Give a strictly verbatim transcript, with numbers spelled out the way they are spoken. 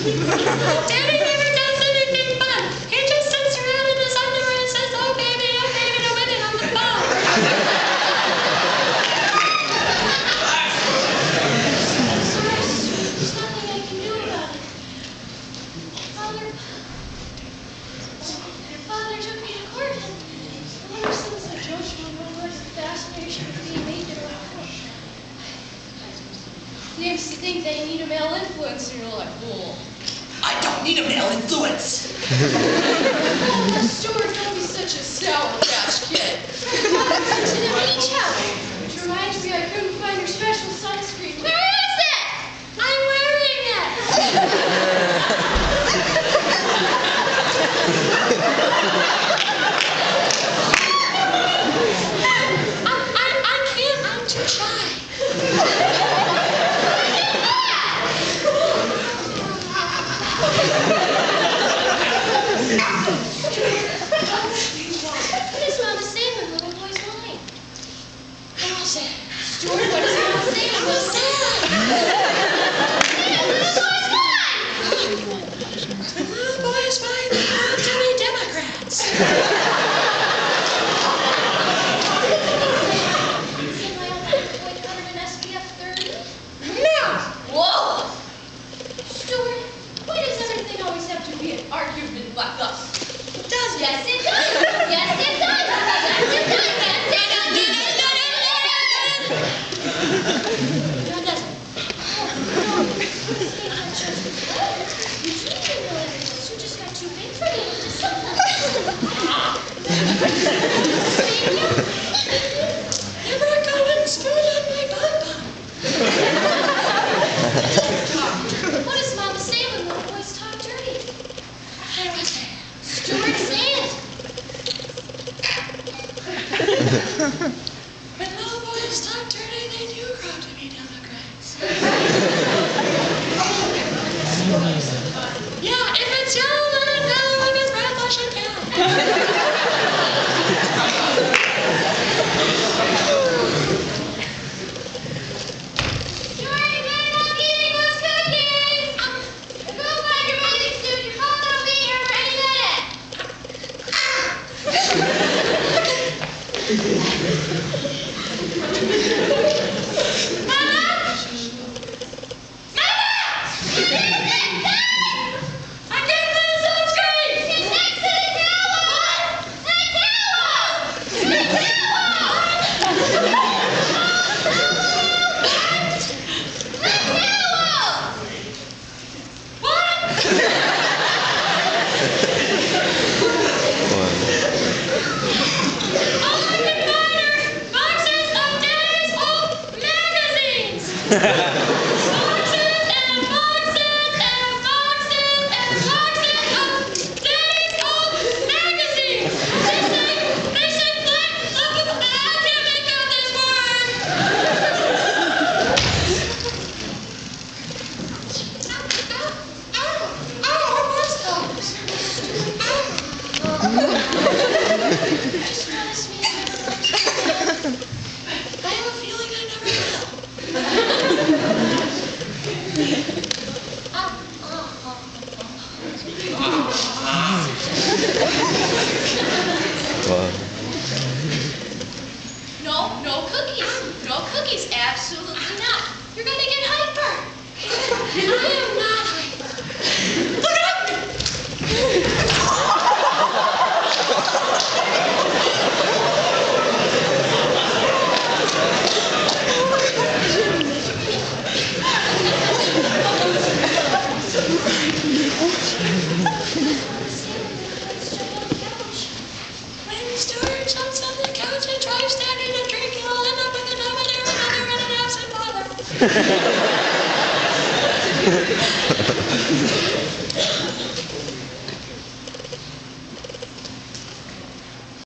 Daddy never does anything fun. He just sits around in his underwear and says, "Oh baby, oh baby," to women on the phone. There's nothing I can do about it. Father, Father took me to court, and one of the things that judge me was the fascination with being naked around. They used to think they need a male influence, and you're like, "Whoa. I don't need a male influence." Oh, Stuart, don't be such a sour patch kid. To the beach house, which reminds me I couldn't find your special sunscreen. Where is it? I'm wearing it. I, I, I can't, I'm too shy. What is Mama saying when little boy's mine? And I'll say, "Stuart, what is Mama saying? We'll say it. Little boy's mine! Little boy's mine, they want to be Democrats. Is my old boy covered in S P F thirty? No! Whoa! Stuart, why does everything always have to be an argument like us? It does. Yes, it does. Yes, it does. Yes, it does. Yes, it does. No, it doesn't. Oh, no. You didn't realize it. You just got too big for me. Just something. Never go and spoon on my bum bum. What does Mama say when little boys talk dirty? What was it? Stuart, say it. When little boys talk dirty, they do grow to be Democrats. Yeah, if it's yellow, let it know. If it's red, flush it down. Stuart, you better not be eating those cookies. Go find your bathing suit. Your mom will be here any minute. Mama! Mama! I'm getting the sunscreen! It's next to the towel! The towel! The towel! The towel! What? Oh, I can find her! Boxes of Daddy's old magazines! Boxes and boxes and boxes and boxes of Daddy's old magazines! They say, they say black, I can't make out this word! Ow, ow, ow, our voice comes! Ow! Just promise me I never loved you again. I have a feeling I never will. Ah, ah, ah, ah. No, no cookies. No cookies. Absolutely not. You're gonna get hyper. I am not hyper. Look at me. When Stuart jumps on the couch and tries standing and drinking, he'll end up with a dominant mother and an absent father.